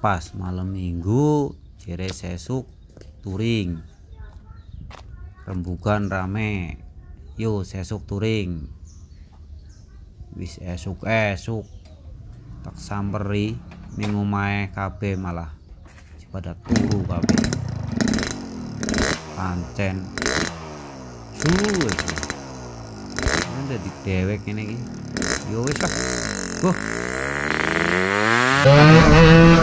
pas malam minggu jere sesuk touring rembugan rame yo sesuk touring wis esuk tak samperi ning omahe kabeh malah pada turu kabeh pancen suwe ada di dewek ini yo wis lah